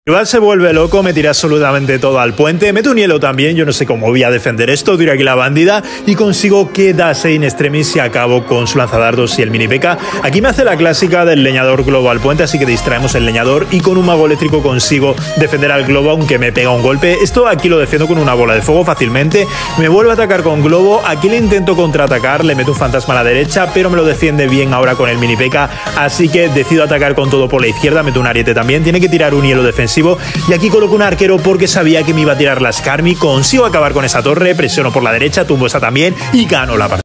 Rival se vuelve loco, me tira absolutamente todo al puente, meto un hielo también, yo no sé cómo voy a defender esto, tiro aquí la bandida y consigo que Dasei in extremis se acabó con su lanzadardos y el mini P.E.K.K.A. Aquí me hace la clásica del leñador globo al puente, así que distraemos el leñador y con un mago eléctrico consigo defender al globo aunque me pega un golpe. Esto aquí lo defiendo con una bola de fuego fácilmente, me vuelve a atacar con globo, aquí le intento contraatacar, le meto un fantasma a la derecha, pero me lo defiende bien ahora con el mini P.E.K.K.A. así que decido atacar con todo por la izquierda, meto un ariete también, tiene que tirar un hielo defensivo. Y aquí coloco un arquero porque sabía que me iba a tirar la Skarmy, consigo acabar con esa torre, presiono por la derecha, tumbo esa también y gano la partida.